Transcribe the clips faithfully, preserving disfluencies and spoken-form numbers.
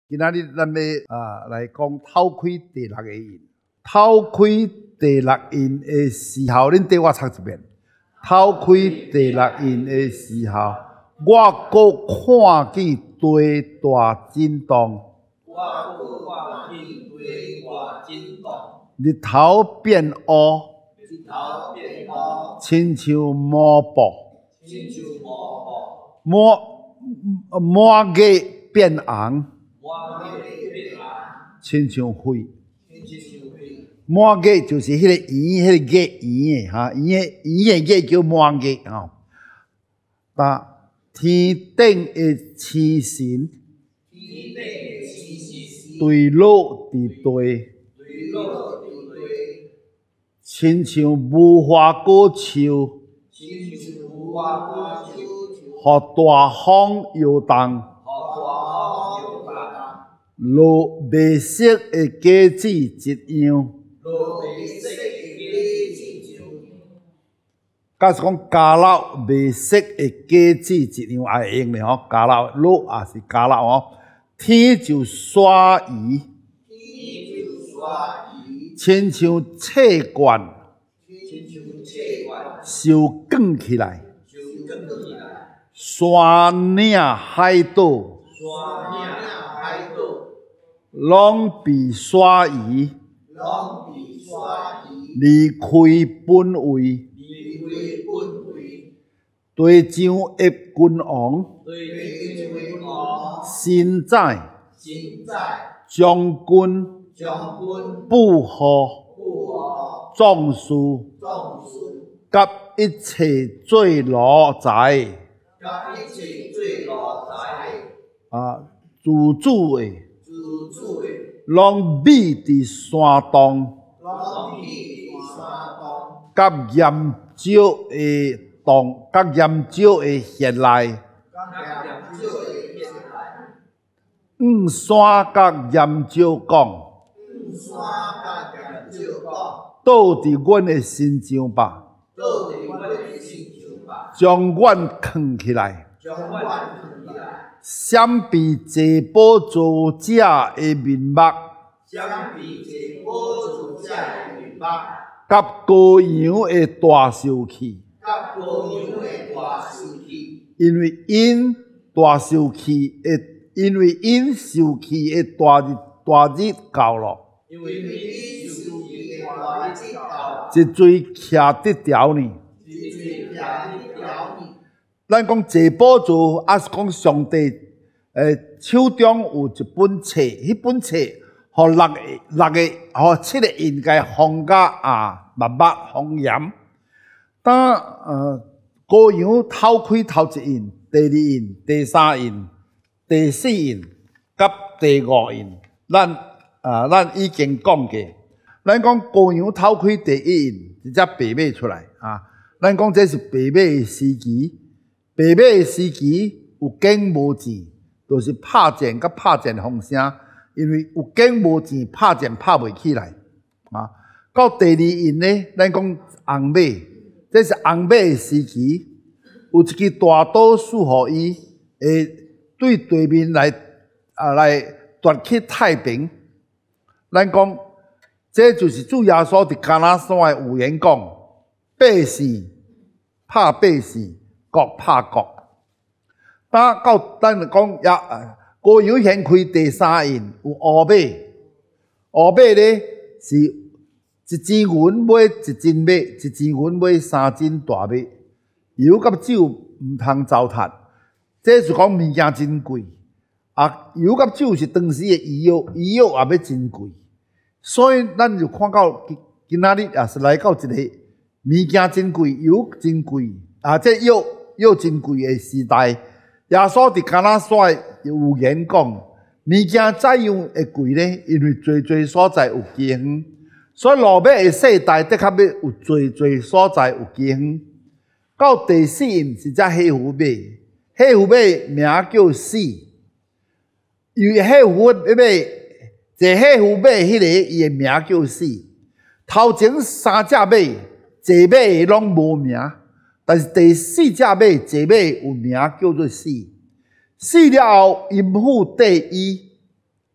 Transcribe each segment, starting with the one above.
今仔日咱要啊来讲透开第六个印，透开第六印的时候，恁跟我读一遍。透开第六印的时候，我阁看见地大震动， 我阁看见地大震动， 日头变乌， 日头变乌， 亲像抹布， 亲像抹布， 抹抹月变红， 抹月变红， 亲像灰。 亲像灰。 抹月就是迄个圆，迄、那个月圆的哈，圆的圆的月叫抹月吼。但天顶的星神， 天顶的星星， 坠落伫地， 坠落伫地， 亲像无花果树， 亲像无花果树， 互大风摇动， 互大风摇动， 落白色的果子一样。 落白色的果子一样。 假是讲加老白色的果子一样也会用咧吼，加老落也是加老吼。天就刷移， 天就刷移， 亲像册管亲像册管， 收卷起来， 就卷起来。 山岭海岛山岭海岛， 拢被刷移， 拢被刷移， 离开本位， 离开本位。 地上的君王， 对君王， 现在现在将军将军布好不和壮士， 壮士， 甲一切坠落在甲一切坠落在啊自主的， 自主的拢秘伫山洞， 拢秘山东， 甲岩石的洞，甲岩石的穴内， 甲两少的现来， 五山甲岩石讲， 山甲两少讲， 倒伫阮的身上吧， 倒伫阮的心上吧， 将阮藏起来。 将阮藏起来， 闪避坐宝座者的面目， 相比这宝座者的面目， 甲羔羊的大受气， 甲羔羊的大受气， 因为因大受气的，因为因受气的大日大日到了， 因为你受气的大日到， 一嘴徛得条呢。 一嘴徛伫条呢。 咱讲坐宝座，还是讲上帝诶手中有一本册，迄本册，互六个六个，互七个印该封甲啊，密密封严。当呃羔羊透开头一印、第二印、第三印、第四印，甲第五印，咱啊咱已经讲过。咱讲羔羊透开第一印，一只白马出来啊，咱讲这是白马的时期。白马的时期有景无钱，就是拍箭甲拍箭风声，因为有景无钱，拍箭拍袂起来啊。到第二印呢，咱讲红马，这是红马的时期，有一支大刀赐互伊，会对对面来啊来夺去太平。咱讲这就是主耶稣伫迦拿山的预言讲，百姓拍百姓。国拍国，当到咱讲也羔羊掀开第三印，有乌马，乌马咧是一钱银买一斤马，一钱银买三斤大马，油甲酒毋通糟蹋，这是讲物件真贵。啊，油甲酒是当时的医药，医药也要真贵，所以咱就看到今仔日也是来到一个物件真贵，油真贵，啊，这药。又真贵的时代，耶稣伫迦拿山有言讲，物件怎样会贵呢？因为最最所在有饥荒，所以落尾的世代的确要有最最所在有饥荒。到第四印是只黑虎马，黑虎马名叫死，因为黑虎马，这黑虎马迄个伊的名叫死。头前三只马，这马拢无名。但是第四只马，这马有名叫做死。死了后，阴府第一，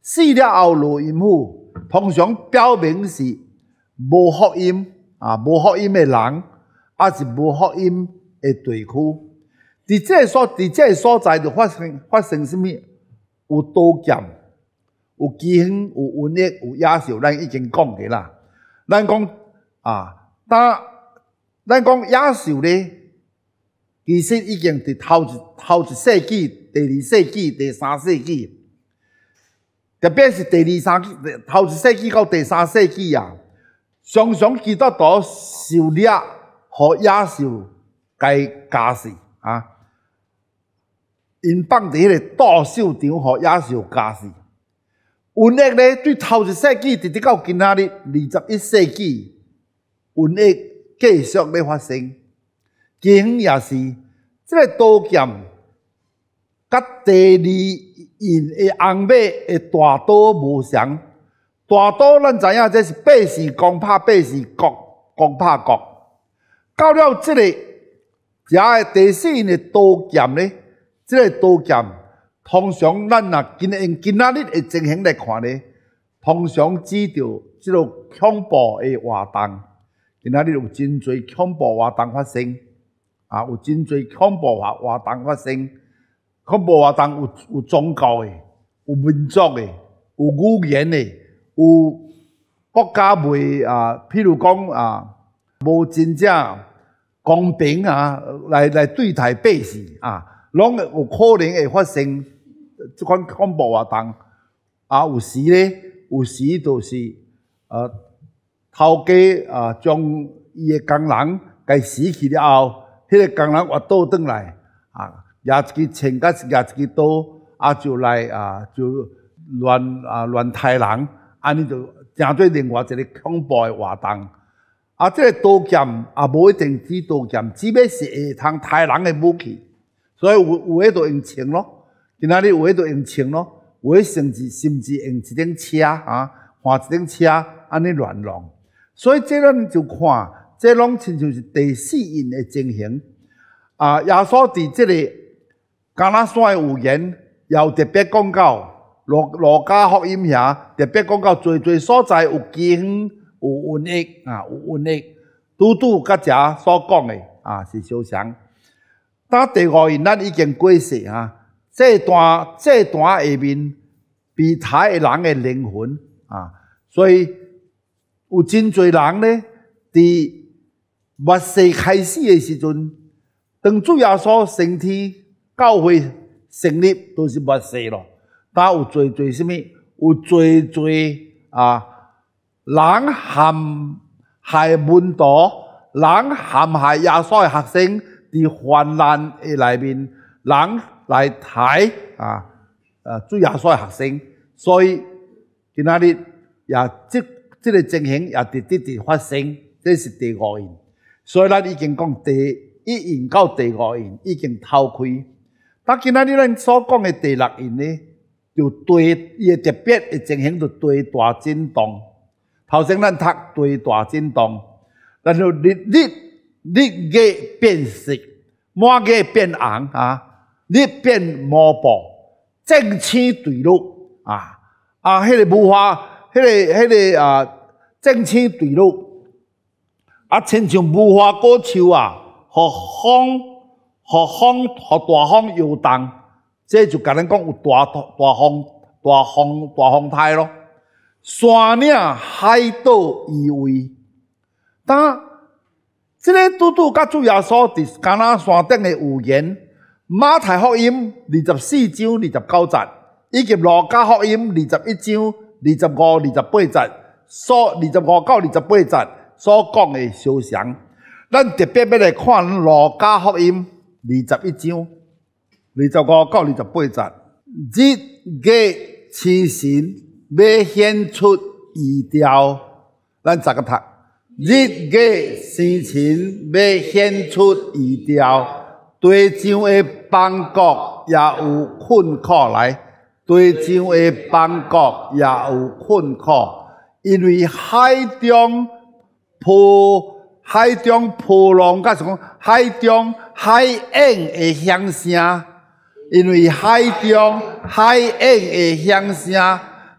死了后落阴府，通常表明是无福音啊，无福音的人，还是无福音的地区。伫这个所，伫这个所在就发生发生什么？有刀剑，有饥荒，有瘟疫，有野兽，咱已经讲过啦。咱讲啊，但咱讲野兽咧，其实已经伫头一头一世纪、第二世纪、第三世纪，特别是第二三头一世纪到第三世纪啊，常常基督徒受掠，互野兽该加死啊！因放伫迄个斗兽场，互野兽加死。瘟疫咧，对头一世纪直直到今仔日二十一世纪，瘟疫继续咧发生。饥荒也是，即、这个刀剑，甲第二印的红马的大刀无相。大刀咱知影，这是八字公拍八字国，公拍国。到了即、这个遮的第四印的刀剑咧，即、这个刀剑。通常咱若今用今仔日的情形来看咧，通常指着即个恐怖的活动。今仔日有真侪恐怖活动发生，啊，有真侪恐怖活活动发生。恐怖活动有有宗教的，有民族的，有语言的，有国家未啊，譬如讲啊，无真正公平啊，来来对待百姓啊，拢有可能会发生。即款恐怖活动啊，有时咧，有时就是呃，头家啊，将伊诶工人该死去了后，迄、那个工人活倒转来啊，拿一支枪甲拿一支刀啊，就来啊，就乱啊乱杀人，安尼就成做另外一个恐怖诶活动。啊，即、这个刀剑也无一定指刀剑，只要是会通杀人诶武器，所以有有迄就用枪咯。今仔日有迄就用枪咯，有迄甚至甚至用一顶车啊，换一顶车安尼乱弄。所以这咱就看，这拢亲像是第四印的情形。啊，耶稣伫这个橄榄山的预言，也有特别讲到，路路加福音遐特别讲到，侪侪所在有饥荒、有瘟疫啊，有瘟疫，拄拄甲遮所讲的啊是相像。当第五印咱已经过世啊。这段这段下面被杀的人的灵魂啊，所以有真侪人咧，伫末世开始的时阵，当主耶稣升天教会成立，都是末世咯。但有侪侪什么？有侪侪啊，人陷害门徒，人陷害耶稣的学生，伫患难的内面，人。来抬啊，呃，主耶稣的学生，所以今仔日也即即个情形也直直直发生，这是第五印。所以咱已经讲第一印到第五印已经透开。但今仔日咱所讲的第六印呢，就对伊的特别的情形就对大震动。头先咱读对大震动，然后日日日月变色，满月变红啊。日变毛布，正青对绿啊啊！迄、那个无花，迄、那个迄、那个啊，正青对绿啊，亲像无花果树啊，互风，互风，互大风摇动，这就甲咱讲有大大风、大风、大风台咯。山岭海岛移位，当这个拄拄甲主耶稣伫橄榄山顶的预言。马太福音二十四章二十九节，以及路加福音二十一章二十五、二十八节，所二十五到二十八节所讲的相像。咱特别要来看路加福音二十一章二十五到二十八节，日月星辰要显出异调。咱十个读，日月星辰要显出异调。地上的邦国也有困苦来，地上的邦国也有困苦，因为海中波海中波浪，甲是讲海中海涌的响声，因为海中海涌的响声，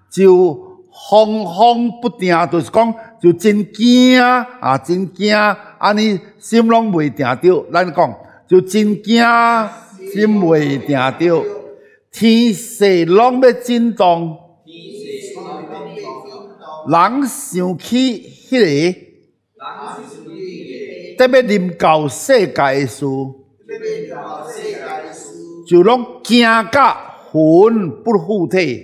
就惶惶不定，就是讲就真惊啊，真惊，安尼心拢袂定着。咱讲就真惊，心袂定着，天势拢要震动。人想起迄个，得要临到世界的事，就拢惊甲魂不附体。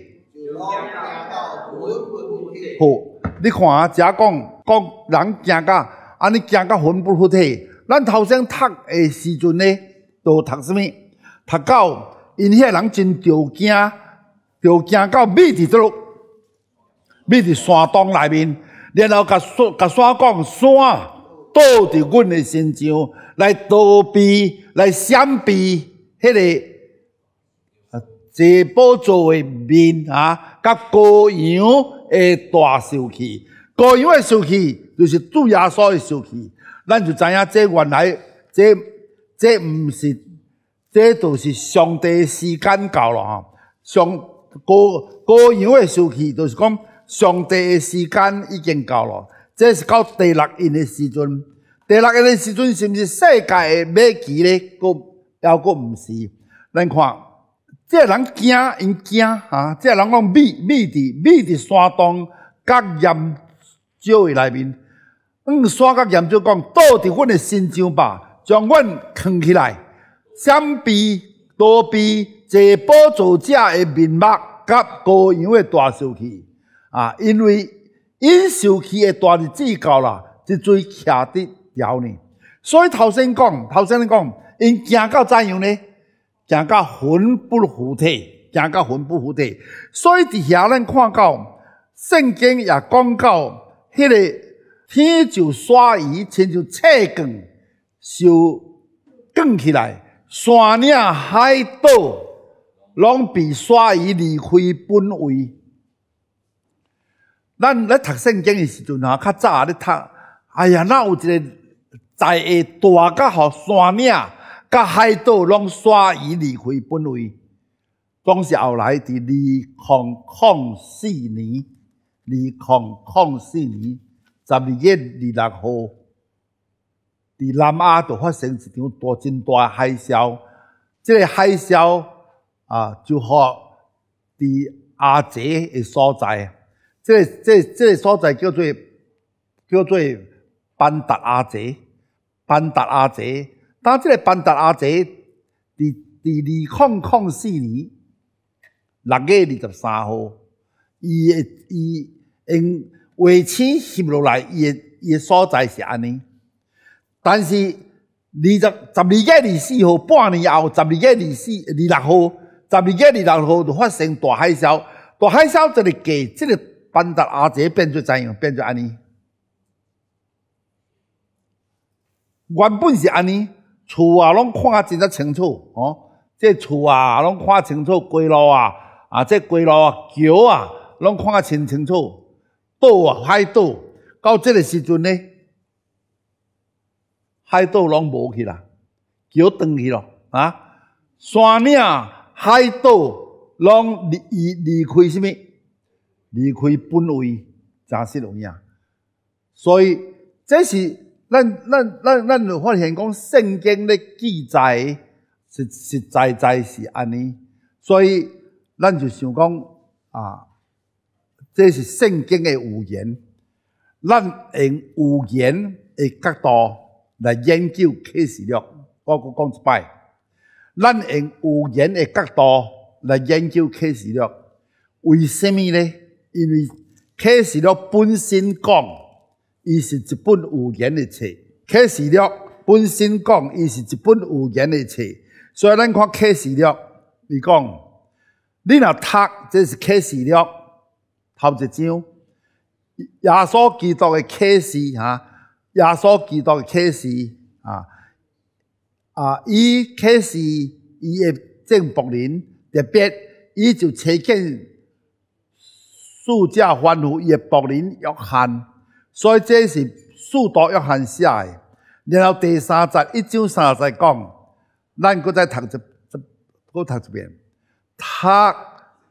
好，你看啊，遮讲讲人惊甲安尼惊甲魂不附体。咱头先读的时阵呢，都读什么？读到因遐人真着惊，着惊到秘伫倒落，秘伫山洞内面，然后甲山甲山讲山倒伫阮的身上，来逃避，来闪避迄、那个坐宝座的面啊，甲羔羊的大受气，羔羊的受气就是主耶稣的受气。咱就知影，这原来这这毋是，这就是上帝的时间到了哈。上羔羔羊的受气，就是讲上帝的时间已经到了。这是到第六印的时阵，第六印的时阵是毋是世界的末期咧？个抑个毋是。咱看，这人惊，因惊哈，这人讲秘秘伫秘伫山洞甲岩石的内面。嗯，山甲岩石讲，倒伫阮的身上吧，将阮藏起来，闪避躲避坐宝座者的面目，甲羔羊的大受气啊！因为因受气的大日子到啦，即水徛伫条呢。所以头先讲，头先讲，因惊到怎样呢？惊到魂不附体，惊到魂不附体。所以伫遐咱看到圣经也讲到迄、那个。天就刷移，亲像册卷，就卷起来，山岭海岛拢被刷移离开本位。咱咧读圣经的时阵啊，较早咧读，哎呀，哪有一个在下大甲互山岭甲海岛拢刷移离开本位？总是后来伫二零零四年，二零零四年。十二月二十六号，伫南亚就发生一场大真大的海啸。这个海啸啊，就互伫亚济的所在，这个、这个、这个所在叫做叫做班达亚济，班达亚济。当这个班达亚济伫伫二零零四年六月二十三号，伊的伊因。卫星翕落来，伊的伊的所在是安尼，但是二十十二月二十四号半年后，十二月二十四二六号，十二月二六号就发生大海啸。大海啸这个价，这个班达亚济变做怎样？变做安尼。原本是安尼，厝啊拢看真啊清楚哦，这厝啊拢看清楚，街路啊啊，这街路啊桥啊拢看清清楚。岛啊，海岛到这个时阵呢，海岛拢无去啦，桥断去咯啊！山岭、海岛拢离离开什么？离开本位，真实有影。所以这是咱咱咱咱就发现讲，圣经咧记载实实在在是安尼。所以咱就想讲啊。这是圣经的预言，咱用预言的角度来研究启示录。我再讲一摆，咱用预言的角度来研究启示录，为什么呢？因为启示录本身讲，伊是一本预言的册。启示录本身讲，伊是一本预言的册。所以咱看启示录，伊讲，你若读，这是启示录。头一章，耶稣基督的启示哈，耶稣基督的启示啊啊，伊启示伊的正仆人，特别伊就呈现四者吩咐伊的仆人约翰，所以这是使徒约翰写的。然后第三节一章三节讲，咱搁再读一，搁读一遍，读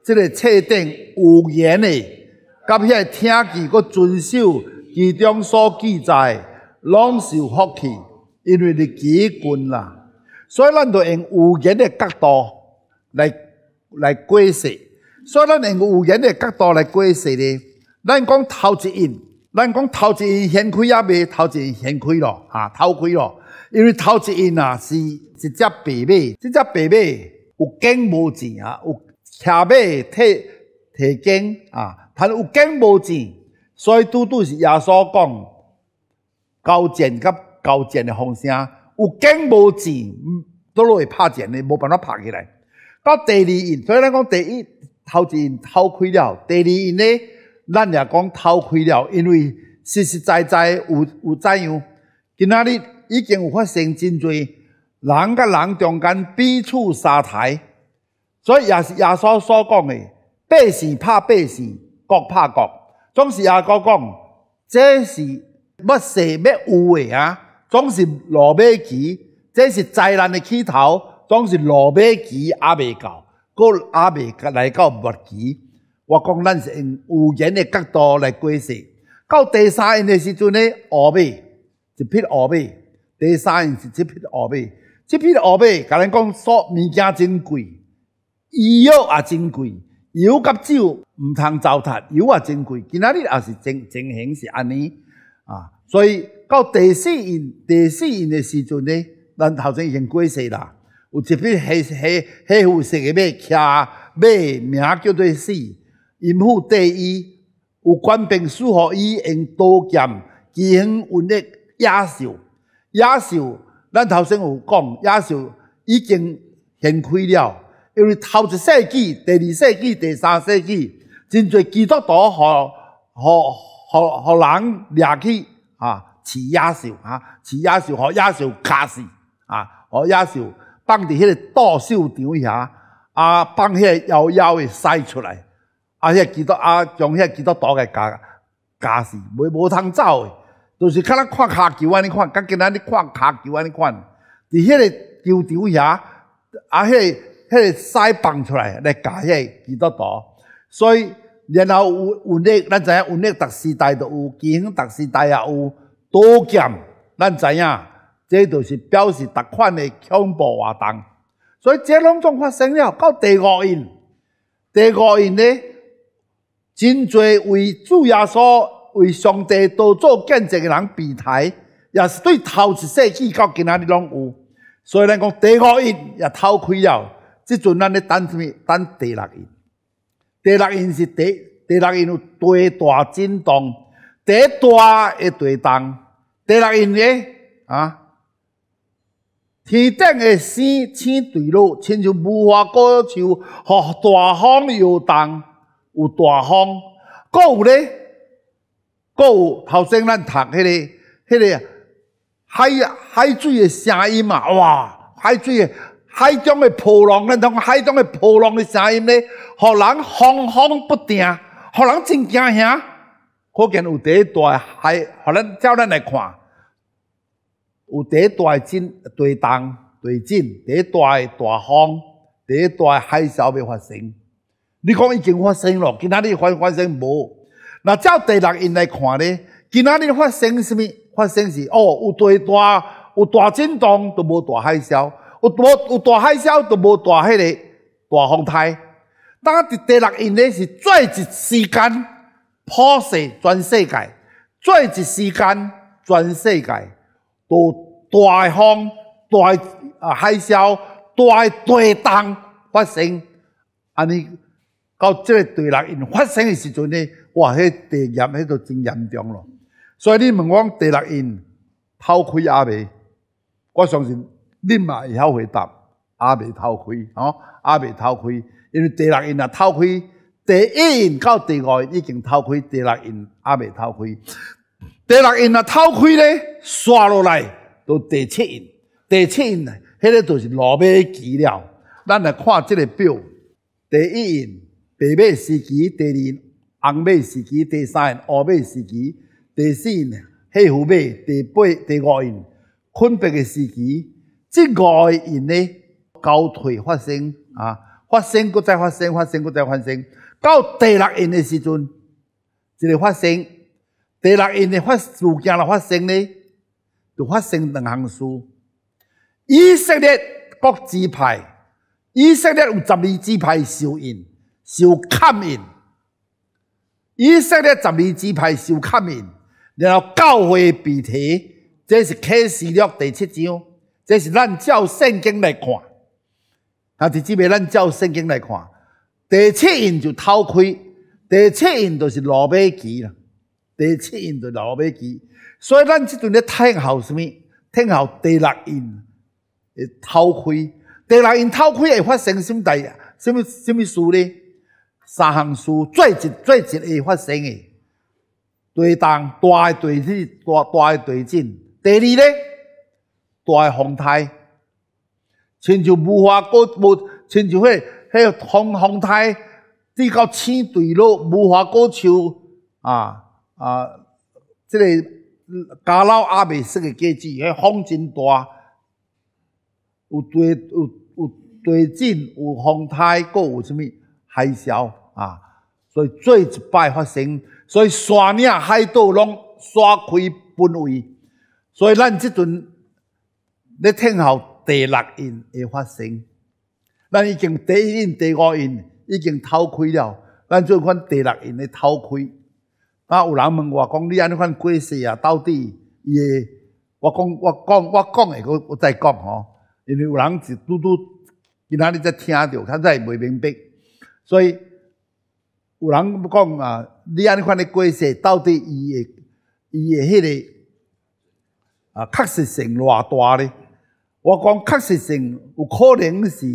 即个册顶有言的，甲遐听见佮遵守其中所记载，拢是有福气，因为你基近啦。所以咱就用有言的角度来来过世。所以咱用有言的角度来过世咧。咱讲头一印，咱讲头一印掀开也未，头一印掀开咯，哈，偷开咯。因为头一印啊是一只白马，这只白马有经无钱啊，有骑马提提经啊，但有经无钱，所以拄拄是耶稣讲交钱甲交钱的风声，有经无钱都落会拍钱的，无办法拍起来。到第二印，所以咱讲第一头一印偷开了，第二印呢，咱也讲偷开了，因为实实在在有有怎样，今仔日已经有发生真多人甲人中间彼此杀台，所以也是耶稣所讲的，百姓拍百姓，国拍国。总是耶稣讲，这是要世要有的啊，总是落马期，这是灾难的起头，总是落马期也未到，佫也未来到末期。我讲咱是用有言的角度来过世，到第三印的时阵呢，乌马一匹乌马，第三印是一匹乌马。这匹乌马，甲咱讲所物件真贵，医药也真贵，油甲酒毋通糟蹋，油也真贵。今仔日也是情情形是安尼啊，所以到第四印第四印的时阵呢，咱头先已经过世啦。有一匹黑黑黑肤色的马，骑马名叫做死，阴府第一，有官兵赐予伊用刀剑、奇远运力野兽，野兽。咱头先有讲，野兽已经掀开了，因为头一世纪、第二世纪、第三世纪，真侪基督徒互互互互人掠去啊，饲野兽啊，饲野兽，互野兽卡死啊，互野兽放伫迄个斗兽场遐，啊，放迄个妖妖的屎出来，啊，迄个基督啊，将迄个基督徒给夹夹死，袂无通走的。就是较咱看骹球安尼看，甲今仔日看骹球安尼看，伫迄个球场遐，啊，迄个迄个屎放出来来夹迄个基督徒，所以然后有运力，咱知影运力逐时代都有，奇远逐时代也有，刀剑，咱知影，这就是表示逐款的恐怖活动，所以这拢总发生了。到第五印，第五印呢，真侪为主耶稣。为上帝多做见证的人避台，也是对头一世纪到今仔日拢有。所以咱讲第五印也偷开了，即阵咱咧等什么？等第六印。第六印是第第六印有地大震动，第一大的地动。第六印咧啊，天顶的星星坠落，亲像无花果树，互大风摇动，有大风，佫有咧。佫有头先咱读迄个、迄个海海水的声音嘛，哇！海水的海中的波浪，咱讲海中的波浪的声音咧，互人惶惶不定，互人真惊吓。可见有第一大的海，互咱照咱来看，有第一大的震地动、地震，第一大的大风，第一大的海啸要发生。你讲已经发生咯，今仔日发发生无？那照第六印来看咧，今仔日发生什么？发生是哦，有地大，有大震动，都无大海啸；有大有大海啸，都无大迄个大风台。当伫第六印咧是最一时间普世全世界，最一时间全世界都大风、大啊海啸、大地动发生，安尼。到这个第六印发生的时阵呢，哇，迄地业迄就真严重咯。所以你问我第六印偷开也未？我相信你嘛会晓回答，也未偷开，吼，也未偷开。因为第六印啊偷开，第一印到第五印已经偷开，第六印也未偷开。第六印啊偷开咧，刷落来到第七印，第七印啊，迄个就是落马期了。咱来看这个表，第一印。白马时期，第二印红马时期，第三印乌马时期，第四印黑虎马，第八、第五印困迫的时期。这五个印呢交替发生啊， 发生，搁再发生，发生，搁再发生。到第六印的时阵，一个发生。第六印的发事件来发生呢，就发生两项事。以色列各支派，以色列有十二支派受印，受砍印。以色列十二支派受砍印，然后教会被提，这是启示录第七章，这是咱照圣经来看。啊，弟姊妹，咱照圣经来看，第七印就偷开，第七印就是罗马旗啦。第七印就罗马旗，所以咱即阵咧听候什么？听候第六印会偷开，第六印偷开会发生什么代？什么什么事呢？三项事最一最一会发生的，地动大的地震，大大的地震。第二呢，大的风台，亲像无花果无，亲像迄迄风风台滴到青对落无花果树啊。啊，这个家老阿未识的果子，迄风真大，有地有有地震，有风台，阁有啥物海啸啊！所以最一摆发生，所以山岭海岛拢刷开分位，所以咱即阵咧听候第六印会发生，咱已经第一印、第五印已经偷开了，咱做款第六印咧偷开。啊！有人问我讲，你安尼款过世啊，到底伊会？我讲，我讲，我讲诶，我我再讲吼。因为有人是拄拄今仔日才听着，他才袂明白。所以有人讲啊，你安尼款诶过世，到底伊会伊诶迄个啊确实性偌大咧？我讲确实性有可能是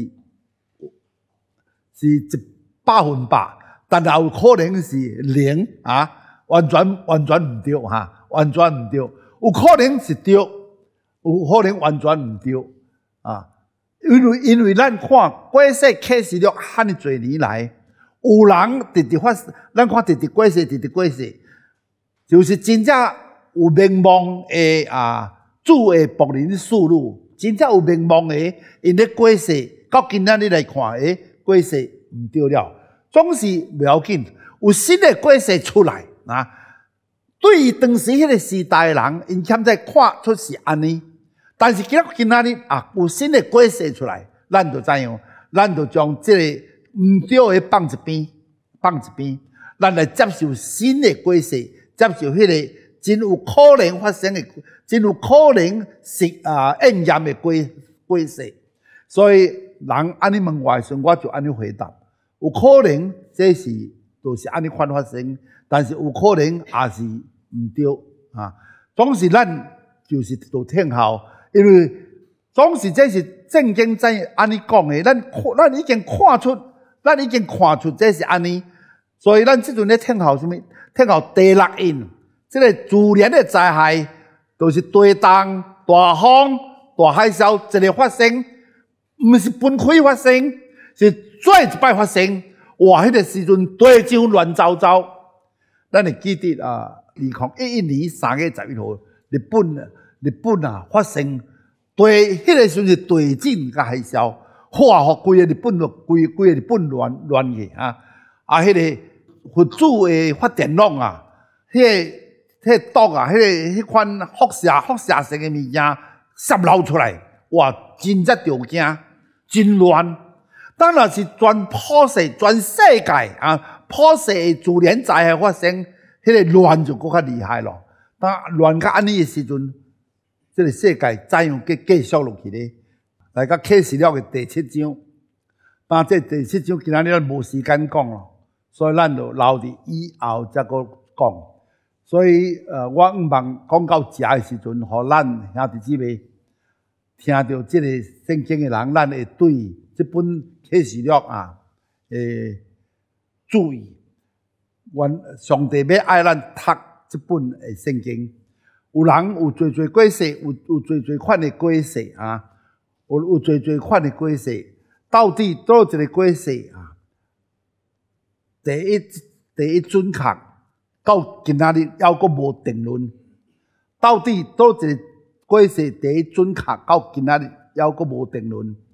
是一百分百，但也有可能是零啊。完全完全唔对哈，完全唔对，有可能是对，有可能完全唔对啊！因为因为咱看过世启示录汉尼侪年来，有人直直发，咱看直直过世，直直过世，就是真正有名望的啊，主的仆人属女，真正有名望的，因咧过世，到今仔日来看，诶，过世唔对了，总是袂要紧，有新的过世出来。啊，对于当时迄个时代的人，因欠在看出是安尼，但是今今仔日啊，有新的过世出来，咱就怎样？咱就将这个唔对的放一边，放一边，咱来接受新的过世，接受迄个真有可能发生的、真有可能是啊应验的过过世。所以人安尼问我的时候，我就安尼回答：有可能这是就是安尼款发生。但是有可能也是唔对啊！总是咱就是做听候，因为总是这是正经在安尼讲的，咱咱已经看出，咱已经看出这是安尼，所以咱即阵咧听候什么？听候第六印，这个自然的灾害，就是地动、大风、大海啸一个发生，唔是分开发生，是最一摆发生。哇！迄个时阵地上乱糟糟。咱会记得啊，二零一一年三月十一号，日本啊，日本啊发生地，迄个时阵是地震甲海啸，哇！互规个日本都规规个日本乱乱去啊！啊，迄个核子的发电厂啊，迄个迄个毒啊，迄个迄款辐射辐射性的物件泄漏出来，哇！真则着惊，真乱。当然是全普世、全世界啊！普世的自然灾害发生，迄个乱就更较厉害咯。当乱到安尼的时阵，这个世界怎样继继续落去呢？来到启示录的第七章，但这第七章今仔日咱无时间讲咯，所以咱就留伫以后再个讲。所以呃，我毋望讲到食的时阵，互咱兄弟姊妹听到这个圣经的人，咱会对这本启示录啊，诶。注意，原上帝要爱咱读这本诶圣经。有人有做做过世，有有做做款的过世啊，有有做做款的过世。到底倒一个过世啊？第一第一准确，到今仔日还阁无定论。到底倒一个过世第一准确，到今仔日还阁无定论。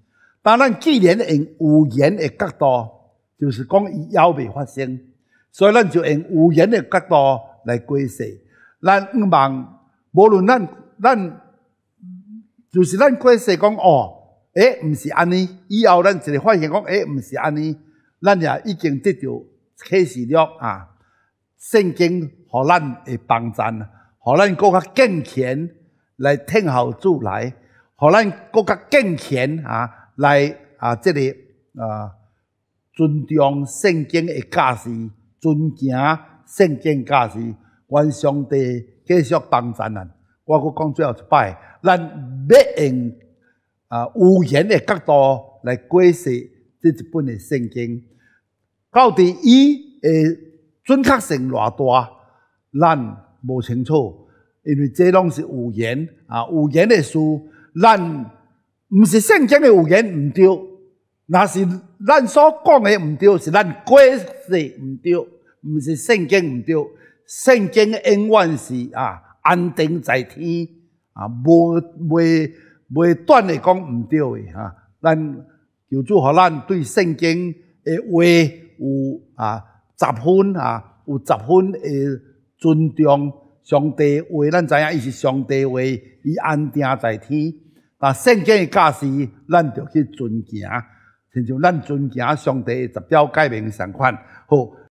当然，既然用有缘的角度，就是讲伊还未发生，所以咱就用有缘的角度来过世。咱毋望，无论咱咱，就是咱过世讲哦，诶，毋是安尼。以后咱一个发现讲，诶，毋是安尼，咱也已经得到启示了啊。圣经互咱会帮助，互咱更较健全来听候主来，互咱更较健全啊来啊，这个啊尊重圣经的教示，尊敬圣经教示，愿上帝继续帮助咱。我阁讲最后一摆，咱要用啊有缘的角度来过世这一本的圣经，到底伊诶准确性偌大，咱无清楚，因为这拢是有缘啊，有缘的事，咱毋是圣经的有缘毋对，若是咱所讲的毋对，是咱过世毋对，毋是圣经毋对，圣经永远是啊安定在天啊，无袂袂断的讲毋对的哈。咱求主互咱对圣经的话有啊十分啊，有十分的尊重。上帝话，咱知影伊是上帝话，伊安定在天。但圣经的教示，咱着去尊敬，亲像咱尊敬上帝的十条诫命相款。好。